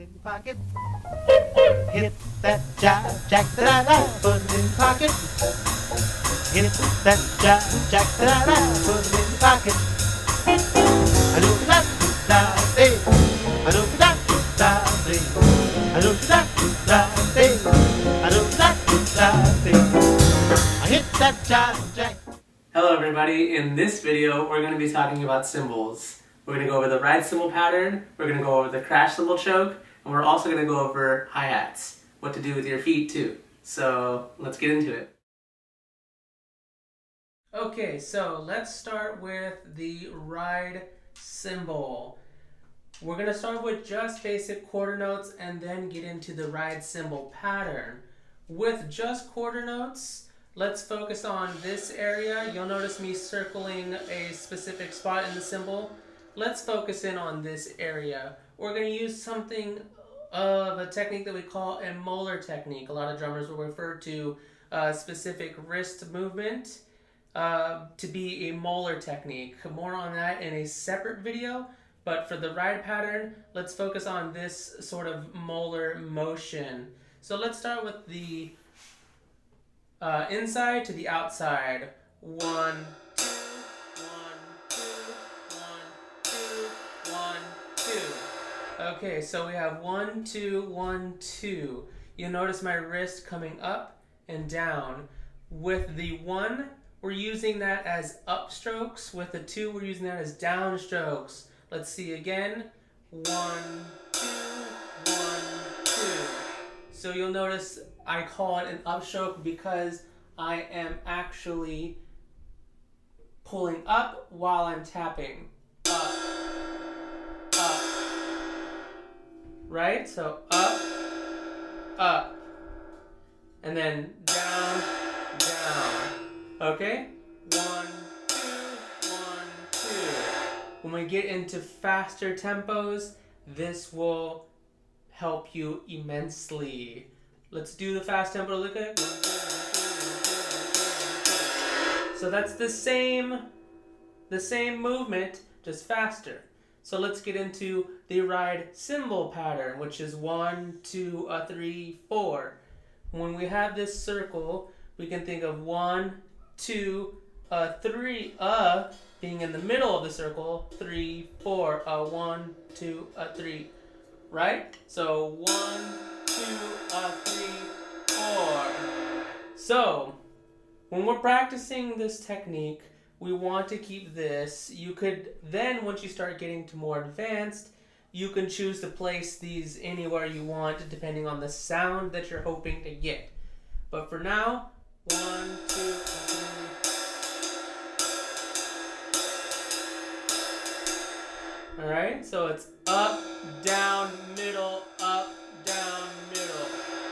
in your pocket. Hit that jive jack da-da-da, put it in your pocket. Hit that jive jack da-da-da, put it in your pocket. I do that day, I do that day, I do that day, I do that day. I hit that jive jack. Hello everybody, in this video we're going to be talking about cymbals. We're going to go over the ride cymbal pattern, we're going to go over the crash cymbal choke, and we're also going to go over hi-hats, what to do with your feet too. So let's get into it. Okay, so let's start with the ride cymbal. We're going to start with just basic quarter notes and then get into the ride cymbal pattern. With just quarter notes, let's focus on this area. You'll notice me circling a specific spot in the cymbal. Let's focus in on this area. We're going to use something of a technique that we call a molar technique. A lot of drummers will refer to a specific wrist movement to be a molar technique. More on that in a separate video, but for the ride pattern, let's focus on this sort of molar motion. So let's start with the inside to the outside. 1, 2, 1, 2, 1, 2, 1, 2. Okay, so we have 1, 2, 1, 2. You'll notice my wrist coming up and down. With the 1, we're using that as upstrokes. With the 2, we're using that as downstrokes. Let's see again. 1, 2, 1, 2. So you'll notice I call it an upstroke because I am actually pulling up while I'm tapping. Up, up. Right? So up, up. And then down, down. Okay? 1, 2, 1, 2. When we get into faster tempos, this will help you immensely. Let's do the fast tempo. Look at it. 1, 2, 1, 2, 1, 2, 1, 2. So that's the same movement, just faster. So let's get into the ride cymbal pattern, which is 1, 2, 3, 4. When we have this circle, we can think of 1, 2, 3, being in the middle of the circle, 3, 4, 1, 2, 3, right? So 1, 2, 3, 4. So when we're practicing this technique, we want to keep this. You could then, once you start getting to more advanced, you can choose to place these anywhere you want depending on the sound that you're hoping to get. But for now, 1, 2, 3. Alright, so it's up, down, middle, up, down, middle.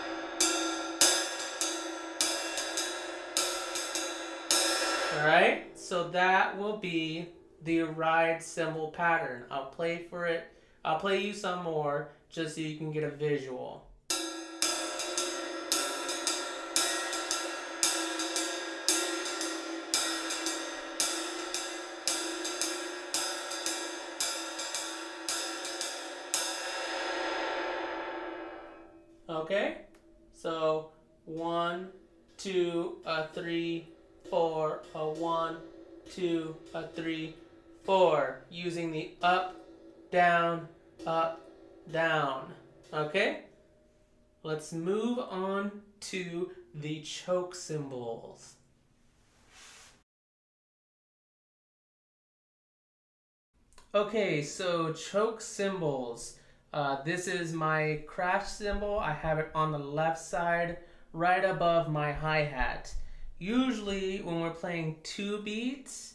Alright, so that will be the ride cymbal pattern. I'll play for it. I'll play you some more just so you can get a visual. Okay, so 1, 2, 3, 4, 1, 2, 3, 4, using the up, down, okay? Let's move on to the choke cymbals. Okay, so choke cymbals. This is my crash cymbal. I have it on the left side, right above my hi-hat. Usually when we're playing 2 beats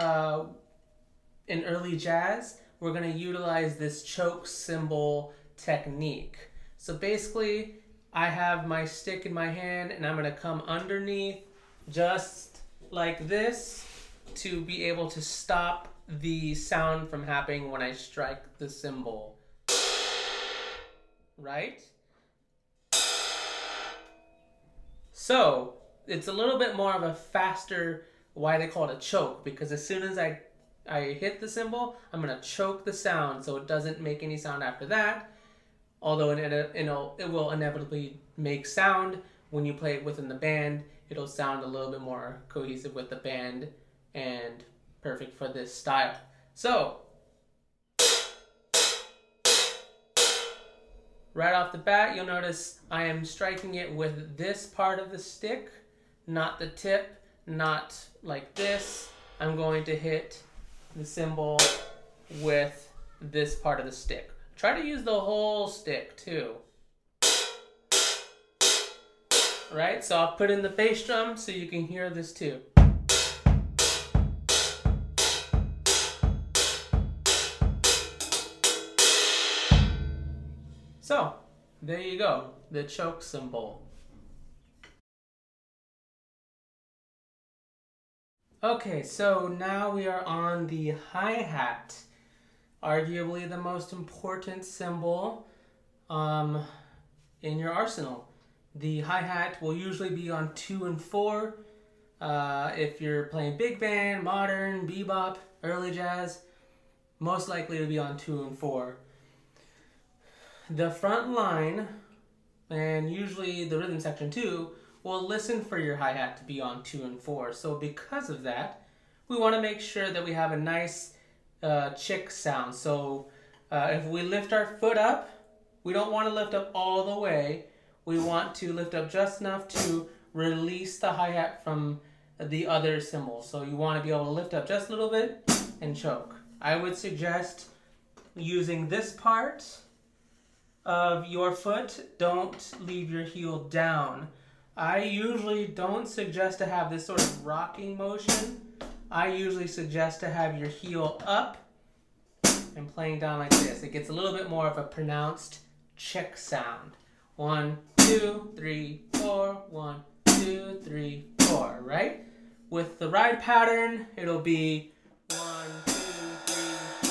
in early jazz, we're going to utilize this choke cymbal technique. So basically, I have my stick in my hand and I'm going to come underneath just like this to be able to stop the sound from happening when I strike the cymbal. Right? So it's a little bit more of a faster, why they call it a choke, because as soon as I hit the cymbal, I'm going to choke the sound so it doesn't make any sound after that. although it will inevitably make sound when you play it within the band. It'll sound a little bit more cohesive with the band and perfect for this style. So, right off the bat, you'll notice I am striking it with this part of the stick, not the tip, not like this. I'm going to hit the cymbal with this part of the stick. Try to use the whole stick too. Right? So I'll put in the bass drum so you can hear this too. So, there you go, the choke cymbal. Okay, so now we are on the hi-hat, arguably the most important cymbal in your arsenal. The hi-hat will usually be on 2 and 4. If you're playing big band, modern, bebop, early jazz, most likely it'll be on 2 and 4. The front line, and usually the rhythm section too, will listen for your hi-hat to be on 2 and 4. So because of that, we want to make sure that we have a nice chick sound. So if we lift our foot up, we don't want to lift up all the way. We want to lift up just enough to release the hi-hat from the other cymbals. So you want to be able to lift up just a little bit and choke. I would suggest using this part of your foot. Don't leave your heel down. I usually don't suggest to have this sort of rocking motion. I usually suggest to have your heel up and playing down like this. It gets a little bit more of a pronounced chick sound. 1, 2, 3, 4, 1, 2, 3, 4, right? With the ride pattern, it'll be 1, 2, 3,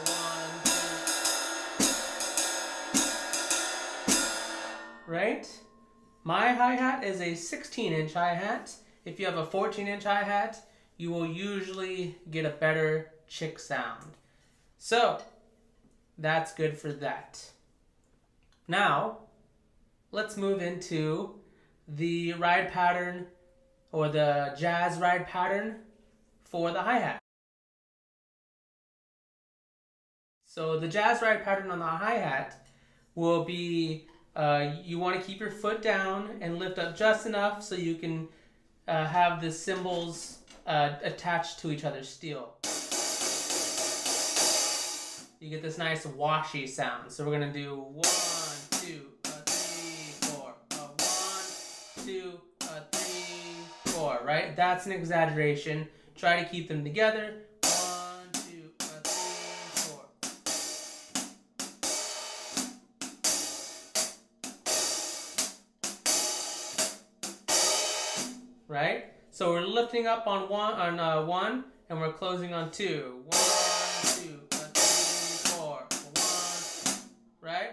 4, 1, 2. Right? My hi-hat is a 16-inch hi-hat. If you have a 14-inch hi-hat, you will usually get a better chick sound. So, that's good for that. Now, let's move into the ride pattern, or the jazz ride pattern for the hi-hat. So the jazz ride pattern on the hi-hat will be, you want to keep your foot down and lift up just enough so you can have the cymbals attached to each other still. You get this nice washy sound. So we're going to do 1, 2, 3, 4. 1, 2, 3, 4, right? That's an exaggeration. Try to keep them together. 1, 2, 3, 4. Right? So we're lifting up on one, and we're closing on 2. 1, 2, 3, 4. 1, right?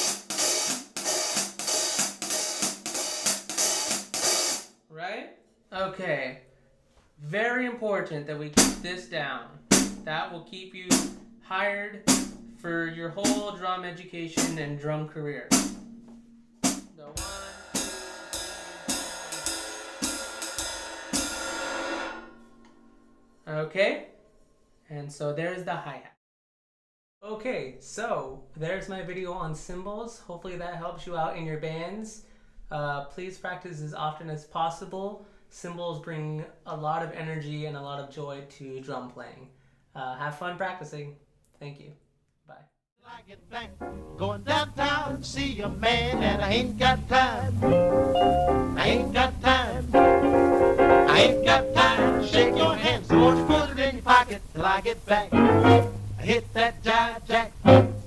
Right? Okay. Very important that we keep this down. That will keep you hired for your whole drum education and drum career. The 1, 2, 3. Okay? And so there's the hi-hat. Okay, so there's my video on cymbals. Hopefully that helps you out in your bands. Please practice as often as possible. Cymbals bring a lot of energy and a lot of joy to drum playing. Have fun practicing. Thank you. Bye. I get back, going downtown to see a man, and I ain't got time. I ain't got time. I ain't got time to shake your hand, so won't you put it in your pocket till I get back. I hit that jive jack.